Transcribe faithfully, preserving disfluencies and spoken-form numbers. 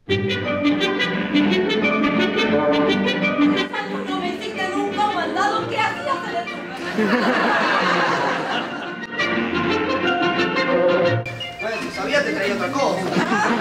No me hiciste nunca un mandado. ¿Qué hacías en el Bueno, si sabía te traía otra cosa.